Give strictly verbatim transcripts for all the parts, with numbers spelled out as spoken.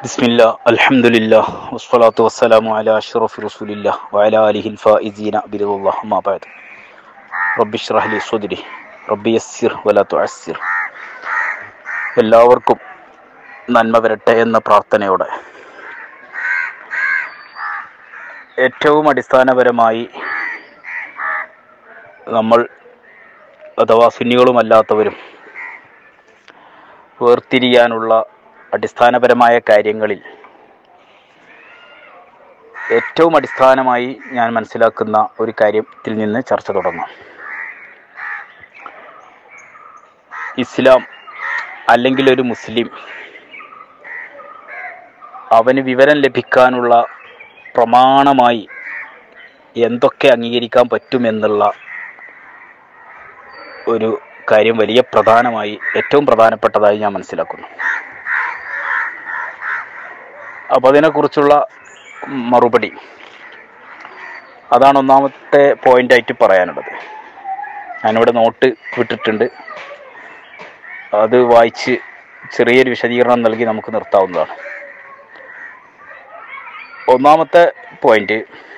ബിസ്മില്ലാ അൽഹംദുലില്ലാഹ് വസ്സലാത്തു വസ്സലാമു അലാ അഷ്റഫി റസൂലില്ലാഹ് വഅലാ ആലിഹിൽ ഫായിസീന ബിറളില്ലാഹ് അമ്മാ ബഅദ്. റബ്ബി ഇശ്റഹ് ലി സ്വദ്രി റബ്ബി യസ്സിർ വലാ തുഅസ്സിർ. എല്ലാവർക്കും നന്മ വരട്ടെ എന്ന പ്രാർത്ഥനയോടെ ഏറ്റവും അടിസ്ഥാനപരമായി നമ്മൾ അഥവാ സുന്നികളുമല്ലാത്തവരും വേർതിരിയാനുള്ള അടിസ്ഥാനപരമായ കാര്യങ്ങളിൽ ഏറ്റവും അടിസ്ഥാനമായി ഞാൻ മനസ്സിലാക്കുന്ന ഒരു കാര്യത്തിൽ നിന്ന് ചർച്ച തുടങ്ങാം. ഇസ്ലാം അല്ലെങ്കിൽ ഒരു മുസ്ലിം അവന് വിവരം ലഭിക്കാനുള്ള പ്രമാണമായി എന്തൊക്കെ അംഗീകരിക്കാൻ പറ്റുമെന്നുള്ള ഒരു കാര്യം വലിയ പ്രധാനമായി ഏറ്റവും പ്രധാനപ്പെട്ടതായി ഞാൻ മനസ്സിലാക്കുന്നു. അപ്പോൾ അതിനെക്കുറിച്ചുള്ള മറുപടി അതാണ് ഒന്നാമത്തെ പോയിൻ്റായിട്ട് പറയാനുള്ളത്. ഞാനിവിടെ നോട്ട് വിട്ടിട്ടുണ്ട്, അത് വായിച്ച് ചെറിയൊരു വിശദീകരണം നൽകി നമുക്ക് നിർത്താവുന്നതാണ്. ഒന്നാമത്തെ പോയിന്റ്,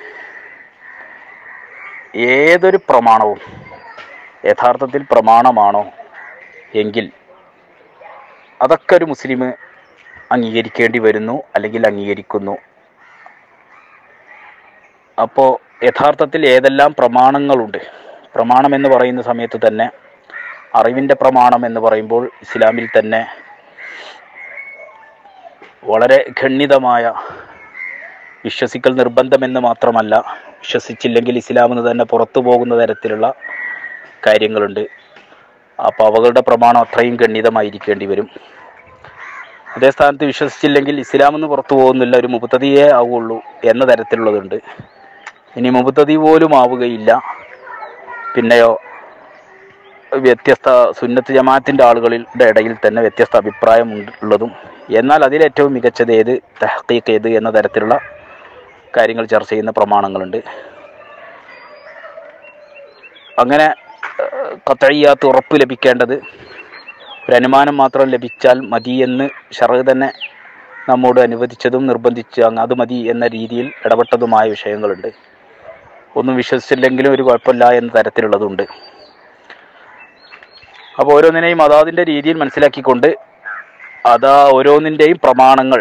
ഏതൊരു പ്രമാണവും യഥാർത്ഥത്തിൽ പ്രമാണമാണോ എങ്കിൽ അതൊക്കെ ഒരു മുസ്ലിം അംഗീകരിക്കേണ്ടി വരുന്നു അല്ലെങ്കിൽ അംഗീകരിക്കുന്നു. അപ്പോൾ യഥാർത്ഥത്തിൽ ഏതെല്ലാം പ്രമാണങ്ങളുണ്ട്, പ്രമാണം എന്ന് പറയുന്ന സമയത്ത് തന്നെ അറിവിൻ്റെ പ്രമാണം എന്ന് പറയുമ്പോൾ ഇസ്ലാമിൽ തന്നെ വളരെ ഖണ്ഡിതമായ, വിശ്വസിക്കൽ നിർബന്ധമെന്ന് മാത്രമല്ല, വിശ്വസിച്ചില്ലെങ്കിൽ ഇസ്ലാമിൽ നിന്ന് തന്നെ പുറത്തു പോകുന്ന തരത്തിലുള്ള കാര്യങ്ങളുണ്ട്. അപ്പോൾ അവകളുടെ പ്രമാണം അത്രയും ഖണ്ഡിതമായിരിക്കേണ്ടി വരും. അതേ സ്ഥാനത്ത് വിശ്വസിച്ചില്ലെങ്കിൽ ഇസ്ലാമിൽ നിന്ന് പുറത്തു പോകുന്നില്ല, ഒരു മുബ്തദിയേ ആവുള്ളൂ എന്ന തരത്തിലുള്ളതുണ്ട്. ഇനി മുബ്തദി പോലും ആവുകയില്ല, പിന്നെയോ വ്യത്യസ്ത സുന്നത്ത് ജമാഅത്തിൻ്റെ ആളുകളുടെ ഇടയിൽ തന്നെ വ്യത്യസ്ത അഭിപ്രായം ഉള്ളതും, എന്നാൽ അതിലേറ്റവും മികച്ചത് ഏത്, തഹ്ഖീഖ് ഏത് എന്ന തരത്തിലുള്ള കാര്യങ്ങൾ ചർച്ച ചെയ്യുന്ന പ്രമാണങ്ങളുണ്ട്. അങ്ങനെ ഖത്ഇയ്യാത്ത് ഉറപ്പ് ലഭിക്കേണ്ടത് ഒരു അനുമാനം മാത്രം ലഭിച്ചാൽ മതി എന്ന് ശറഅ് തന്നെ നമ്മോട് അനുവദിച്ചതും നിർബന്ധിച്ച് അത് മതി എന്ന രീതിയിൽ ഇടപെട്ടതുമായ വിഷയങ്ങളുണ്ട്. ഒന്നും വിശ്വസിച്ചില്ലെങ്കിലും ഒരു കുഴപ്പമില്ല എന്ന തരത്തിലുള്ളതുണ്ട്. അപ്പോൾ ഓരോന്നിനെയും അതാതിൻ്റെ രീതിയിൽ മനസ്സിലാക്കിക്കൊണ്ട് അതാ ഓരോന്നിൻ്റെയും പ്രമാണങ്ങൾ,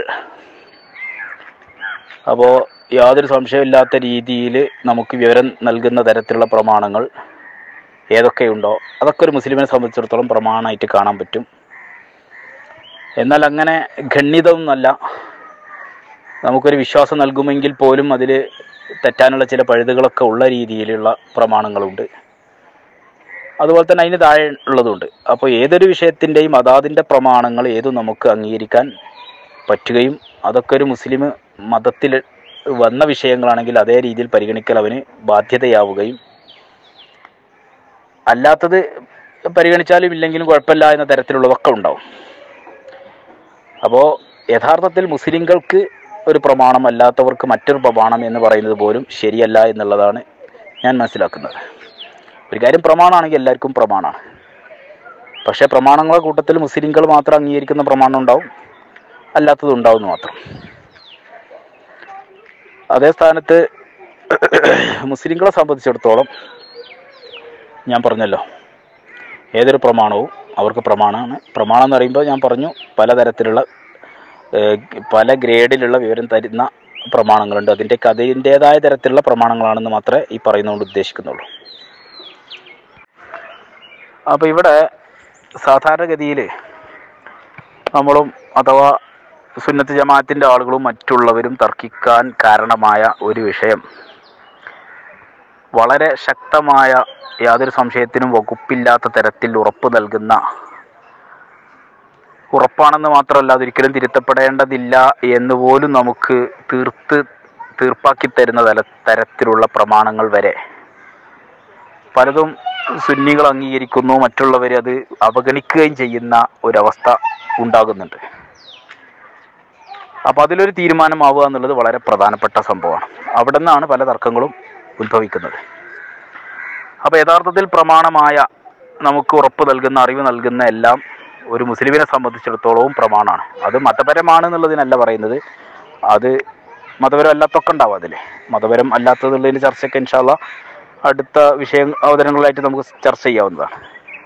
അപ്പോൾ യാതൊരു സംശയമില്ലാത്ത രീതിയിൽ നമുക്ക് വിവരം നൽകുന്ന തരത്തിലുള്ള പ്രമാണങ്ങൾ ഏതൊക്കെയുണ്ടോ അതൊക്കെ ഒരു മുസ്ലിമിനെ സംബന്ധിച്ചിടത്തോളം പ്രമാണമായിട്ട് കാണാൻ പറ്റും. എന്നാൽ അങ്ങനെ ഖണ്ഡിതമൊന്നല്ല, നമുക്കൊരു വിശ്വാസം നൽകുമെങ്കിൽ പോലും അതിൽ തെറ്റാനുള്ള ചില പഴുതുകളൊക്കെ ഉള്ള രീതിയിലുള്ള പ്രമാണങ്ങളുണ്ട്. അതുപോലെ തന്നെ അതിന് താഴെ ഉള്ളതുണ്ട്. അപ്പോൾ ഏതൊരു വിഷയത്തിൻ്റെയും അതാതിൻ്റെ പ്രമാണങ്ങൾ ഏതും നമുക്ക് അംഗീകരിക്കാൻ പറ്റുകയും അതൊക്കെ ഒരു മുസ്ലിം മതത്തിൽ വന്ന വിഷയങ്ങളാണെങ്കിൽ അതേ രീതിയിൽ പരിഗണിക്കൽ അവന് ബാധ്യതയാവുകയും അല്ലാത്തത് പരിഗണിച്ചാലും ഇല്ലെങ്കിലും കുഴപ്പമില്ല എന്ന തരത്തിലുള്ളതൊക്കെ ഉണ്ടാവും. അപ്പോൾ യഥാർത്ഥത്തിൽ മുസ്ലിങ്ങൾക്ക് ഒരു പ്രമാണം, അല്ലാത്തവർക്ക് മറ്റൊരു പ്രമാണം എന്ന് പറയുന്നത് പോലും ശരിയല്ല എന്നുള്ളതാണ് ഞാൻ മനസ്സിലാക്കുന്നത്. ഒരു കാര്യം പ്രമാണമാണെങ്കിൽ എല്ലാവർക്കും പ്രമാണമാണ്, പക്ഷേ പ്രമാണങ്ങളുടെ കൂട്ടത്തിൽ മുസ്ലിങ്ങൾ മാത്രം അംഗീകരിക്കുന്ന പ്രമാണം ഉണ്ടാവും, അല്ലാത്തത് ഉണ്ടാവുമെന്ന് മാത്രം. അതേ സ്ഥാനത്ത് മുസ്ലിങ്ങളെ സംബന്ധിച്ചിടത്തോളം ഞാൻ പറഞ്ഞല്ലോ, ഏതൊരു പ്രമാണവും അവർക്ക് പ്രമാണമാണ്. പ്രമാണം എന്ന് പറയുമ്പോൾ ഞാൻ പറഞ്ഞു പലതരത്തിലുള്ള പല ഗ്രേഡിലുള്ള വിവരം തരുന്ന പ്രമാണങ്ങളുണ്ട്. അതിൻ്റെ അതിൻ്റേതായ തരത്തിലുള്ള പ്രമാണങ്ങളാണെന്ന് മാത്രമേ ഈ പറയുന്നതുകൊണ്ട് ഉദ്ദേശിക്കുന്നുള്ളൂ. അപ്പോൾ ഇവിടെ സാധാരണഗതിയിൽ നമ്മളും അഥവാ സുന്നത്ത് ജമാഅത്തിൻ്റെ ആളുകളും മറ്റുള്ളവരും തർക്കിക്കാൻ കാരണമായ ഒരു വിഷയം, വളരെ ശക്തമായ, യാതൊരു സംശയത്തിനും വകുപ്പില്ലാത്ത തരത്തിൽ ഉറപ്പ് നൽകുന്ന, ഉറപ്പാണെന്ന് മാത്രമല്ല അതൊരിക്കലും തിരുത്തപ്പെടേണ്ടതില്ല എന്ന് പോലും നമുക്ക് തീർത്ത് തീർപ്പാക്കി തരുന്ന തല തരത്തിലുള്ള പ്രമാണങ്ങൾ വരെ പലതും സുന്നികൾ അംഗീകരിക്കുന്നു, മറ്റുള്ളവർ അത് അവഗണിക്കുകയും ചെയ്യുന്ന ഒരവസ്ഥ ഉണ്ടാകുന്നുണ്ട്. അപ്പോൾ അതിലൊരു തീരുമാനമാവുക എന്നുള്ളത് വളരെ പ്രധാനപ്പെട്ട സംഭവമാണ്. അവിടെ നിന്നാണ് പല തർക്കങ്ങളും ഉത്ഭവിക്കുന്നത്. അപ്പോൾ യഥാർത്ഥത്തിൽ പ്രമാണമായ നമുക്ക് ഉറപ്പ് നൽകുന്ന, അറിവ് നൽകുന്ന എല്ലാം ഒരു മുസ്ലിമിനെ സംബന്ധിച്ചിടത്തോളവും പ്രമാണമാണ്. അത് മതപരമാണ് എന്നുള്ളതിനല്ല പറയുന്നത്, അത് മതപരം അല്ലാത്തൊക്കെ ഉണ്ടാവും അതിൽ. മതപരം അല്ലാത്തതുള്ളതിൻ്റെ ചർച്ചയ്ക്ക് ഇൻഷാ അല്ലാഹ് അടുത്ത വിഷയം അവതരണങ്ങളായിട്ട് നമുക്ക് ചർച്ച ചെയ്യാവുന്നതാണ്.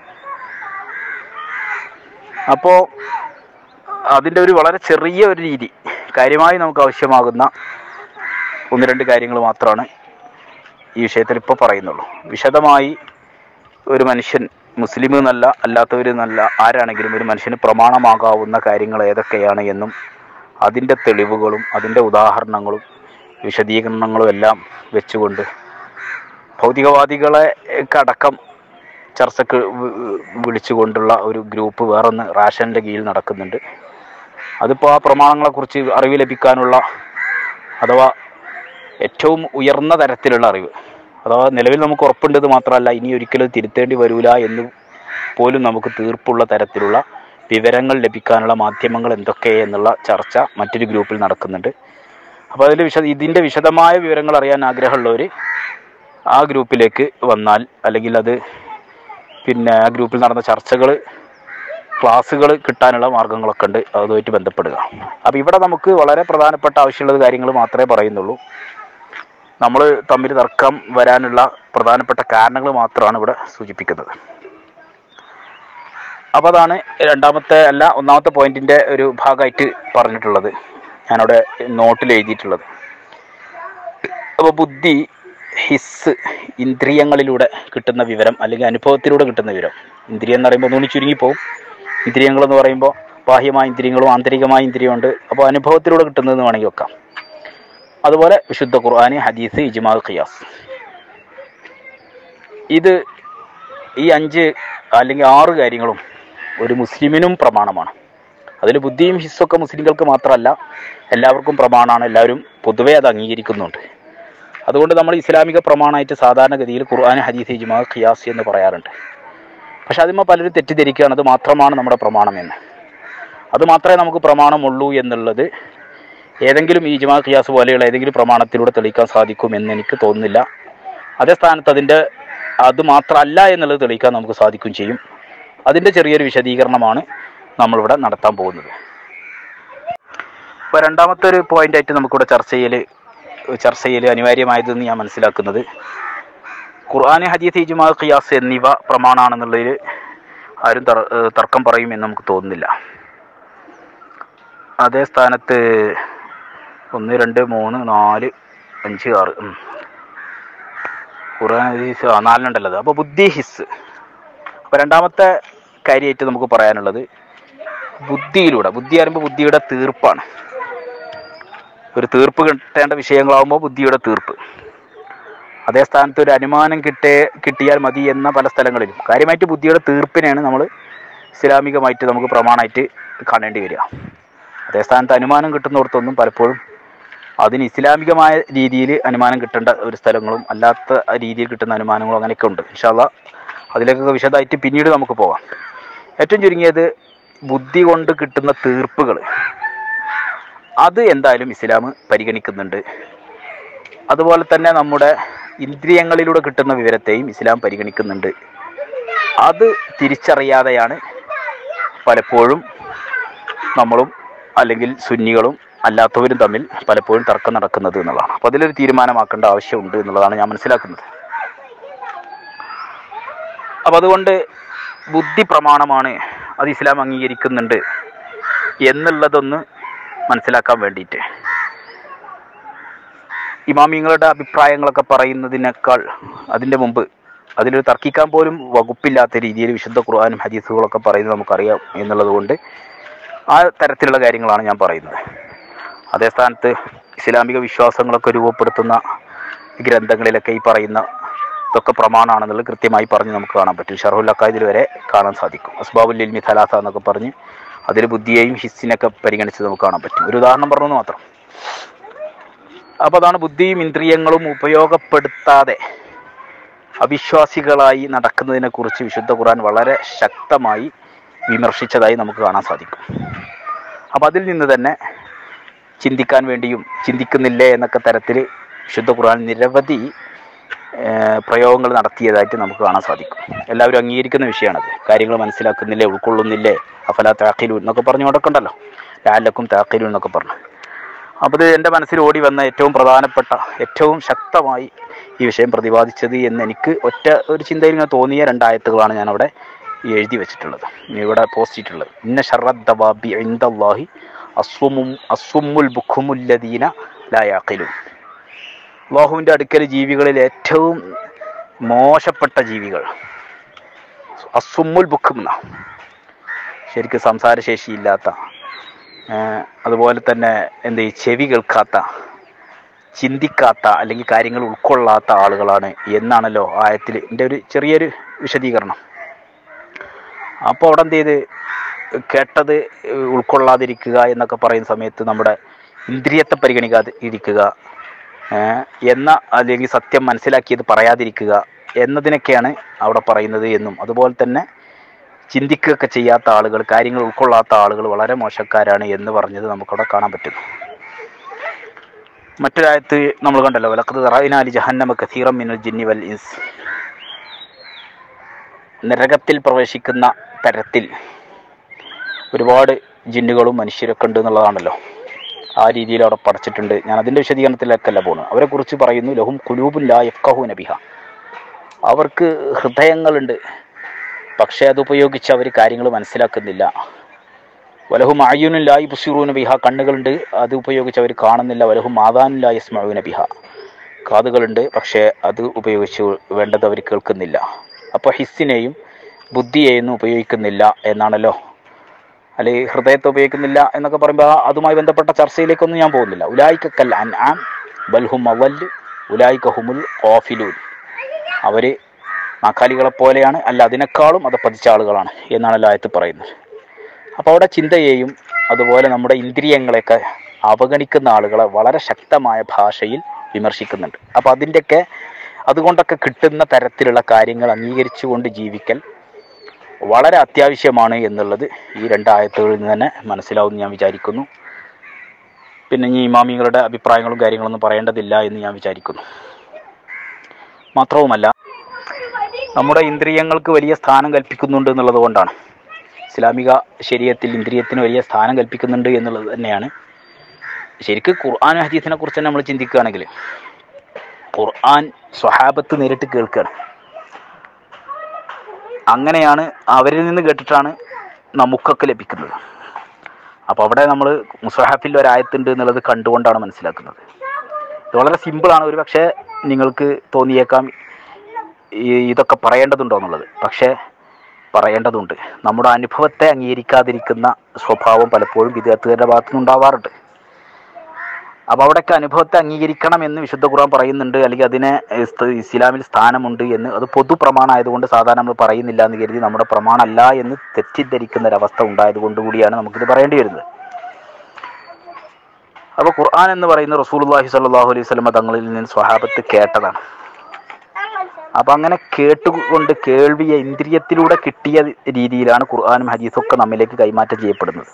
അപ്പോൾ അതിൻ്റെ ഒരു വളരെ ചെറിയ ഒരു രീതി, കാര്യമായി നമുക്ക് ആവശ്യമാകുന്ന ഒന്ന് രണ്ട് കാര്യങ്ങൾ മാത്രമാണ് ഈ വിഷയത്തിൽ ഇപ്പോൾ പറയുന്നുള്ളൂ. വിശദമായി ഒരു മനുഷ്യൻ മുസ്ലിം എന്നല്ല അല്ലാത്തവരെന്നല്ല ആരാണെങ്കിലും ഒരു മനുഷ്യന് പ്രമാണമാകാവുന്ന കാര്യങ്ങൾ ഏതൊക്കെയാണ് എന്നും അതിൻ്റെ തെളിവുകളും അതിൻ്റെ ഉദാഹരണങ്ങളും വിശദീകരണങ്ങളും എല്ലാം വെച്ചുകൊണ്ട് ഭൗതികവാദികളെ അടക്കം ചർച്ചക്ക് വിളിച്ചുകൊണ്ടുള്ള ഒരു ഗ്രൂപ്പ് വേറൊന്ന് റാഷൻ്റെ കീഴിൽ നടക്കുന്നുണ്ട്. അതിപ്പോൾ ആ പ്രമാണങ്ങളെക്കുറിച്ച് അറിവ് ലഭിക്കാനുള്ള അഥവാ ഏറ്റവും ഉയർന്ന തരത്തിലുള്ള അറിവ്, അഥവാ നിലവിൽ നമുക്ക് ഉറപ്പുണ്ടത് മാത്രമല്ല ഇനി ഒരിക്കലും തിരുത്തേണ്ടി വരില്ല എന്ന് പോലും നമുക്ക് തീർപ്പുള്ള തരത്തിലുള്ള വിവരങ്ങൾ ലഭിക്കാനുള്ള മാധ്യമങ്ങൾ എന്തൊക്കെ എന്നുള്ള ചർച്ച മറ്റൊരു ഗ്രൂപ്പിൽ നടക്കുന്നുണ്ട്. അപ്പോൾ അതിൽ വിശദ ഇതിൻ്റെ വിശദമായ വിവരങ്ങൾ അറിയാൻ ആഗ്രഹമുള്ളവർ ആ ഗ്രൂപ്പിലേക്ക് വന്നാൽ, അല്ലെങ്കിൽ അത് പിന്നെ ആ ഗ്രൂപ്പിൽ നടന്ന ചർച്ചകൾ ക്ലാസ്സുകൾ കിട്ടാനുള്ള മാർഗ്ഗങ്ങളൊക്കെ ഉണ്ട്, അതുമായിട്ട് ബന്ധപ്പെടുക. അപ്പോൾ ഇവിടെ നമുക്ക് വളരെ പ്രധാനപ്പെട്ട ആവശ്യമുള്ള കാര്യങ്ങൾ മാത്രമേ പറയുന്നുള്ളൂ. നമ്മൾ തമ്മിൽ തർക്കം വരാനുള്ള പ്രധാനപ്പെട്ട കാരണങ്ങൾ മാത്രമാണ് ഇവിടെ സൂചിപ്പിക്കുന്നത്. അപ്പോൾ അതാണ് രണ്ടാമത്തെ അല്ല ഒന്നാമത്തെ പോയിന്റിൻ്റെ ഒരു ഭാഗമായിട്ട് പറഞ്ഞിട്ടുള്ളത്, ഞാനവിടെ നോട്ടിൽ എഴുതിയിട്ടുള്ളത്. അപ്പോൾ ബുദ്ധി, ഹിസ്, ഇന്ദ്രിയങ്ങളിലൂടെ കിട്ടുന്ന വിവരം അല്ലെങ്കിൽ അനുഭവത്തിലൂടെ കിട്ടുന്ന വിവരം. ഇന്ദ്രിയം എന്ന് പറയുമ്പോൾ ഒന്നുകൂടി ചുരുങ്ങിപ്പോവും. ഇന്ദ്രിയങ്ങളെന്ന് പറയുമ്പോൾ ബാഹ്യമായ ഇന്ദ്രിയങ്ങളും ആന്തരികമായ ഇന്ദ്രിയമുണ്ട്. അപ്പോൾ അനുഭവത്തിലൂടെ കിട്ടുന്നതെന്ന് വേണമെങ്കിൽ വെക്കാം. അതുപോലെ വിശുദ്ധ ഖുർആൻ, ഹദീസ്, ഇജ്മാ, ഖിയാസ്, ഇത് ഈ അഞ്ച് അല്ലെങ്കിൽ ആറ് കാര്യങ്ങളും ഒരു മുസ്ലിമിനും പ്രമാണമാണ്. അതിൽ ബുദ്ധിയും ഹിസ്സൊക്കെ മുസ്ലിങ്ങൾക്ക് മാത്രമല്ല എല്ലാവർക്കും പ്രമാണമാണ്, എല്ലാവരും പൊതുവേ അത് അംഗീകരിക്കുന്നുണ്ട്. അതുകൊണ്ട് നമ്മൾ ഇസ്ലാമിക പ്രമാണമായിട്ട് സാധാരണഗതിയിൽ ഖുർആൻ, ഹദീസ്, ഇജ്മാ, ഖിയാസ് എന്ന് പറയാറുണ്ട്. പക്ഷെ അതിന്മേൽ പലരും തെറ്റിദ്ധരിക്കുകയാണ് അത് മാത്രമാണ് നമ്മുടെ പ്രമാണം എന്ന്. അത് മാത്രമേ നമുക്ക് പ്രമാണമുള്ളൂ എന്നുള്ളത് ഏതെങ്കിലും ഈ ഇജ്മാ, ഖിയാസ് പോലെയുള്ള ഏതെങ്കിലും പ്രമാണത്തിലൂടെ തെളിയിക്കാൻ സാധിക്കുമെന്ന് എനിക്ക് തോന്നുന്നില്ല. അതേ സ്ഥാനത്ത് അതിൻ്റെ അത് മാത്രമല്ല എന്നുള്ളത് തെളിയിക്കാൻ നമുക്ക് സാധിക്കും ചെയ്യും. അതിൻ്റെ ചെറിയൊരു വിശദീകരണമാണ് നമ്മളിവിടെ നടത്താൻ പോകുന്നത്. ഇപ്പോൾ രണ്ടാമത്തെ ഒരു പോയിൻ്റായിട്ട് നമുക്കിവിടെ ചർച്ച ചെയ്യൽ ചർച്ച ചെയ്യൽ അനിവാര്യമായതെന്ന് ഞാൻ മനസ്സിലാക്കുന്നത്, ഖുർആൻ, ഹദീസ്, ഇജ്മാ, ഖിയാസ് എന്നിവ പ്രമാണമാണെന്നുള്ളതിൽ ആരും തർക്കം പറയുമെന്ന് നമുക്ക് തോന്നുന്നില്ല. അതേ സ്ഥാനത്ത് ഒന്ന് രണ്ട് മൂന്ന് നാല് അഞ്ച് ആറ് ഖുർആൻ, ഹദീസ് ആ നാലിനുണ്ടല്ലത്. അപ്പോൾ ബുദ്ധി, ഹിസ്. അപ്പോൾ രണ്ടാമത്തെ കാര്യമായിട്ട് നമുക്ക് പറയാനുള്ളത് ബുദ്ധിയിലൂടെ, ബുദ്ധി പറയുമ്പോൾ ബുദ്ധിയുടെ തീർപ്പാണ്. ഒരു തീർപ്പ് കിട്ടേണ്ട വിഷയങ്ങളാകുമ്പോൾ ബുദ്ധിയുടെ തീർപ്പ്. അതേ സ്ഥാനത്ത് ഒരു അനുമാനം കിട്ടേ കിട്ടിയാൽ മതി എന്ന പല സ്ഥലങ്ങളിലും കാര്യമായിട്ട് ബുദ്ധിയുടെ തീർപ്പിനെയാണ് നമ്മൾ ഇസ്ലാമികമായിട്ട് നമുക്ക് പ്രമാണമായിട്ട് കാണേണ്ടി വരിക. അതേ സ്ഥാനത്ത് അനുമാനം കിട്ടുന്നിടത്തൊന്നും പലപ്പോഴും അതിന് ഇസ്ലാമികമായ രീതിയിൽ അനുമാനം കിട്ടേണ്ട ഒരു സ്ഥലങ്ങളും അല്ലാത്ത രീതിയിൽ കിട്ടുന്ന അനുമാനങ്ങളും അങ്ങനെയൊക്കെ ഉണ്ട്. ഇൻഷാ അല്ലാഹ് അതിലേക്കൊക്കെ വിശദമായിട്ട് പിന്നീട് നമുക്ക് പോകാം. ഏറ്റവും ചുരുങ്ങിയത് ബുദ്ധി കൊണ്ട് കിട്ടുന്ന തീർപ്പുകൾ അത് എന്തായാലും ഇസ്ലാം പരിഗണിക്കുന്നുണ്ട്. അതുപോലെ തന്നെ നമ്മുടെ ഇന്ദ്രിയങ്ങളിലൂടെ കിട്ടുന്ന വിവരത്തെയും ഇസ്ലാം പരിഗണിക്കുന്നുണ്ട്. അത് തിരിച്ചറിയാതെയാണ് പലപ്പോഴും നമ്മളും അല്ലെങ്കിൽ സുന്നികളും അല്ലാത്തവരും തമ്മിൽ പലപ്പോഴും തർക്കം നടക്കുന്നത് എന്നുള്ളതാണ്. അപ്പോൾ അതിലൊരു തീരുമാനമാക്കേണ്ട ആവശ്യമുണ്ട് എന്നുള്ളതാണ് ഞാൻ മനസ്സിലാക്കുന്നത്. അപ്പം അതുകൊണ്ട് ബുദ്ധി പ്രമാണമാണ്, അത് ഇസ്ലാം അംഗീകരിക്കുന്നുണ്ട് എന്നുള്ളതൊന്ന് മനസ്സിലാക്കാൻ വേണ്ടിയിട്ട് ഇമാമിങ്ങളുടെ അഭിപ്രായങ്ങളൊക്കെ പറയുന്നതിനേക്കാൾ അതിൻ്റെ മുമ്പ് അതിലൊരു തർക്കിക്കാൻ പോലും വകുപ്പില്ലാത്ത രീതിയിൽ വിശുദ്ധ ഖുർആനും ഹദീസുകളൊക്കെ പറയുന്നത് നമുക്കറിയാം എന്നുള്ളത് കൊണ്ട് ആ തരത്തിലുള്ള കാര്യങ്ങളാണ് ഞാൻ പറയുന്നത്. അതേ സ്ഥാനത്ത് ഇസ്ലാമിക വിശ്വാസങ്ങളൊക്കെ രൂപപ്പെടുത്തുന്ന ഗ്രന്ഥങ്ങളിലൊക്കെ ഈ പറയുന്ന ഇതൊക്കെ പ്രമാണമാണെന്നുള്ളത് കൃത്യമായി പറഞ്ഞ് നമുക്ക് കാണാൻ പറ്റും. ഷർഹുൽ അഖായിദിൽ വരെ കാണാൻ സാധിക്കും. അസ്ബാബുൽ ഇൽമി സലാസ എന്നൊക്കെ പറഞ്ഞ് അതിൽ ബുദ്ധിയെയും ഹിസ്സിനൊക്കെ പരിഗണിച്ച് നമുക്ക് കാണാൻ പറ്റും. ഒരു ഉദാഹരണം പറഞ്ഞെന്ന് മാത്രം. അപ്പോൾ അതാണ് ബുദ്ധിയും ഇന്ദ്രിയങ്ങളും ഉപയോഗപ്പെടുത്താതെ അവിശ്വാസികളായി നടക്കുന്നതിനെക്കുറിച്ച് വിശുദ്ധ ഖുർആൻ വളരെ ശക്തമായി വിമർശിച്ചതായി നമുക്ക് കാണാൻ സാധിക്കും. അപ്പം അതിൽ നിന്ന് തന്നെ ചിന്തിക്കാൻ വേണ്ടിയും ചിന്തിക്കുന്നില്ലേ എന്നൊക്കെ തരത്തിൽ വിശുദ്ധ ഖുർആൻ നിരവധി പ്രയോഗങ്ങൾ നടത്തിയതായിട്ട് നമുക്ക് കാണാൻ സാധിക്കും. എല്ലാവരും അംഗീകരിക്കുന്ന വിഷയമാണത്. കാര്യങ്ങൾ മനസ്സിലാക്കുന്നില്ലേ, ഉൾക്കൊള്ളുന്നില്ലേ, അഫലാ താഖിലൂൻ എന്നൊക്കെ പറഞ്ഞ് കൊടുക്കണ്ടല്ലോ, ലഅല്ലക്കും താഖിലൂൻ എന്നൊക്കെ പറഞ്ഞു. അപ്പോൾ ഇത് എൻ്റെ മനസ്സിൽ ഓടി വന്ന ഏറ്റവും പ്രധാനപ്പെട്ട, ഏറ്റവും ശക്തമായി ഈ വിഷയം പ്രതിപാദിച്ചത് എന്ന് എനിക്ക് ഒറ്റ ഒരു ചിന്തയിൽ ഇങ്ങനെ തോന്നിയ രണ്ടായത്തുകളാണ് ഞാനവിടെ എഴുതി വെച്ചിട്ടുള്ളത്, ഇവിടെ പോസ്റ്റ് ചെയ്തിട്ടുള്ളത്. ഇന്ന ശർറദ്ദവാബി ഇൻദല്ലാഹി അസ്വമും അസ്വമുൽ ബുഖുമുല്ലദീന ലാ യഅഖിലൂൻ. അല്ലാഹുവിൻ്റെ അടുക്കൽ ജീവികളിൽ ഏറ്റവും മോശപ്പെട്ട ജീവികൾ അസ്വമുൽ ബുഖും എന്ന, ശരിക്കും സംസാരശേഷിയില്ലാത്ത, അതുപോലെ തന്നെ എന്ത് ചെവി കേൾക്കാത്ത, ചിന്തിക്കാത്ത അല്ലെങ്കിൽ കാര്യങ്ങൾ ഉൾക്കൊള്ളാത്ത ആളുകളാണ് എന്നാണല്ലോ ആയത്തിൽ എൻ്റെ ഒരു ചെറിയൊരു വിശദീകരണം. അപ്പോൾ അവിടെ എന്ത് ചെയ്ത് കേട്ടത് ഉൾക്കൊള്ളാതിരിക്കുക എന്നൊക്കെ പറയുന്ന സമയത്ത് നമ്മുടെ ഇന്ദ്രിയത്തെ പരിഗണിക്കാതെ ഇരിക്കുക എന്ന, അല്ലെങ്കിൽ സത്യം മനസ്സിലാക്കിയത് പറയാതിരിക്കുക എന്നതിനൊക്കെയാണ് അവിടെ പറയുന്നത് എന്നും, അതുപോലെ തന്നെ ചിന്തിക്കുകയൊക്കെ ചെയ്യാത്ത ആളുകൾ, കാര്യങ്ങൾ ഉൾക്കൊള്ളാത്ത ആളുകൾ വളരെ മോശക്കാരാണ് എന്ന് പറഞ്ഞത് നമുക്കവിടെ കാണാൻ പറ്റുന്നു. മറ്റൊരായത്ത് നമ്മൾ കണ്ടല്ലോ, വലഖദ് ദറഅനാ ലി ജഹന്നമ കസീറൻ മിനൽ ജിന്നി വൽ ഇൻസ്. നരകത്തിൽ പ്രവേശിക്കുന്ന തരത്തിൽ ഒരുപാട് ജിന്നുകളും മനുഷ്യരൊക്കെ ഉണ്ട് എന്നുള്ളതാണല്ലോ. ആ രീതിയിൽ അവിടെ പഠിച്ചിട്ടുണ്ട്. ഞാൻ അതിൻ്റെ വിശദീകരണത്തിലേക്കല്ല പോകുന്നത്. അവരെക്കുറിച്ച് പറയുന്നു, ലഹും ഖുലൂബുൻ ലാ യഫ്ഖഹൂന ബിഹ. അവർക്ക് ഹൃദയങ്ങളുണ്ട്, പക്ഷേ അതുപയോഗിച്ച് അവർ കാര്യങ്ങൾ മനസ്സിലാക്കുന്നില്ല. വലഹും അയ്യുനുൻ ലാ യുബ്സിറൂന ബിഹ. കണ്ണുകളുണ്ട്, അത് ഉപയോഗിച്ച് അവർ കാണുന്നില്ല. വലഹും ആദാനുൻ ലാ യസ്മഊന ബിഹ. കാതുകളുണ്ട്, പക്ഷേ അത് ഉപയോഗിച്ച് വേണ്ടത് അവർ കേൾക്കുന്നില്ല. അപ്പോൾ ഹിസ്സിനെയും ബുദ്ധിയെയും ഉപയോഗിക്കുന്നില്ല എന്നാണല്ലോ, അല്ലെങ്കിൽ ഹൃദയത്തെ ഉപയോഗിക്കുന്നില്ല എന്നൊക്കെ പറയുമ്പോൾ അതുമായി ബന്ധപ്പെട്ട ചർച്ചയിലേക്കൊന്നും ഞാൻ പോകുന്നില്ല. ഉലായിക കൽ അൻആം ബൽഹും അവൽ ഉലായിക ഹുമുൽ ഖാഫിലൂൻ. അവർ നാക്കാലികളെപ്പോലെയാണ്, അല്ല അതിനേക്കാളും അത് പതിച്ച ആളുകളാണ് എന്നാണല്ലോ ആയത്ത് പറയുന്നത്. അപ്പോൾ അവിടെ ചിന്തയെയും അതുപോലെ നമ്മുടെ ഇന്ദ്രിയങ്ങളെയൊക്കെ അവഗണിക്കുന്ന ആളുകളെ വളരെ ശക്തമായ ഭാഷയിൽ വിമർശിക്കുന്നുണ്ട്. അപ്പോൾ അതിൻ്റെയൊക്കെ അതുകൊണ്ടൊക്കെ കിട്ടുന്ന തരത്തിലുള്ള കാര്യങ്ങൾ അംഗീകരിച്ചുകൊണ്ട് ജീവിക്കൽ വളരെ അത്യാവശ്യമാണ് എന്നുള്ളത് ഈ രണ്ടായത്തുകളിൽ നിന്ന് തന്നെ മനസ്സിലാവുമെന്ന് ഞാൻ വിചാരിക്കുന്നു. പിന്നെ ഈ ഇമാമിങ്ങളുടെ അഭിപ്രായങ്ങളും കാര്യങ്ങളൊന്നും പറയേണ്ടതില്ല എന്ന് ഞാൻ വിചാരിക്കുന്നു. മാത്രവുമല്ല, നമ്മുടെ ഇന്ദ്രിയങ്ങൾക്ക് വലിയ സ്ഥാനം കൽപ്പിക്കുന്നുണ്ട് എന്നുള്ളത് കൊണ്ടാണ്, ഇസ്ലാമിക ശരീഅത്തിൽ ഇന്ദ്രിയത്തിന് വലിയ സ്ഥാനം കൽപ്പിക്കുന്നുണ്ട് എന്നുള്ളത് തന്നെയാണ്. ശരിക്കും ഖുർആൻ ഹദീസിനെ കുറിച്ച് തന്നെ നമ്മൾ ചിന്തിക്കുകയാണെങ്കിൽ, ഖുർആൻ സ്വഹാബത്ത് നേരിട്ട് കേൾക്കുകയാണ്. അങ്ങനെയാണ് അവരിൽ നിന്ന് കേട്ടിട്ടാണ് നമുക്കൊക്കെ ലഭിക്കുന്നത്. അപ്പോൾ അവിടെ നമ്മൾ മുസ്ഹഫിൽ ഒരായത്തുണ്ട് എന്നുള്ളത് കണ്ടുകൊണ്ടാണ് മനസ്സിലാക്കുന്നത്. ഇത് വളരെ സിമ്പിളാണ്. ഒരു പക്ഷേ നിങ്ങൾക്ക് തോന്നിയേക്കാം ഇതൊക്കെ പറയേണ്ടതുണ്ടോ എന്നുള്ളത്. പക്ഷേ പറയേണ്ടതുണ്ട്. നമ്മുടെ അനുഭവത്തെ അംഗീകരിക്കാതിരിക്കുന്ന സ്വഭാവം പലപ്പോഴും വിദ്യാർത്ഥികളുടെ ഭാഗത്തു നിന്നുണ്ടാവാറുണ്ട്. അപ്പോൾ അവിടെയൊക്കെ അനുഭവത്തെ അംഗീകരിക്കണം എന്ന് വിശുദ്ധ ഖുർആൻ പറയുന്നുണ്ട്, അല്ലെങ്കിൽ അതിനെ ഇസ്ലാമിൽ സ്ഥാനമുണ്ട് എന്ന്. അത് പൊതു പ്രമാണമായതുകൊണ്ട് സാധാരണ നമ്മൾ പറയുന്നില്ല എന്ന് കരുതി നമ്മുടെ പ്രമാണമല്ല എന്ന് തെറ്റിദ്ധരിക്കുന്ന ഒരവസ്ഥ ഉണ്ടായതുകൊണ്ട് കൂടിയാണ് നമുക്കിത് പറയേണ്ടി വരുന്നത്. അപ്പോൾ ഖുർആൻ എന്ന് പറയുന്ന റസൂലുള്ളാഹി സ്വല്ലല്ലാഹു അലൈഹി വസല്ലം തങ്ങളിൽ നിന്ന് സ്വഹാബത്ത് കേട്ടതാണ്. അപ്പം അങ്ങനെ കേട്ടുകൊണ്ട് കേൾവിയെ ഇന്ദ്രിയത്തിലൂടെ കിട്ടിയ രീതിയിലാണ് ഖുർആനും ഹദീസും ഒക്കെ നമ്മിലേക്ക് കൈമാറ്റം ചെയ്യപ്പെടുന്നത്.